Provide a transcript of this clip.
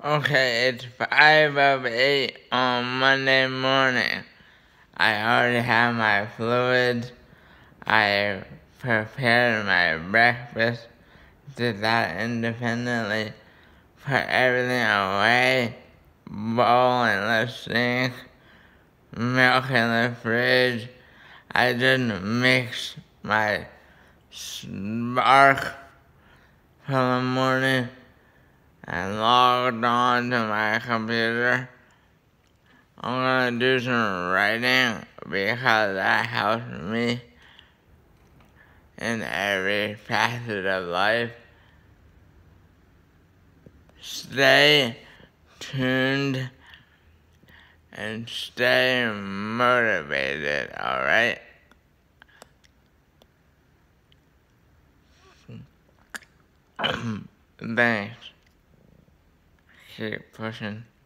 Okay, it's 5 of 8 on Monday morning. I already have my fluids. I prepared my breakfast, did that independently, put everything away, bowl in the sink, milk in the fridge. I just mixed my Spark for the morning and logged on to my computer. I'm gonna do some writing because that helps me in every facet of life. Stay tuned and stay motivated, alright? Thanks. Keep pushing.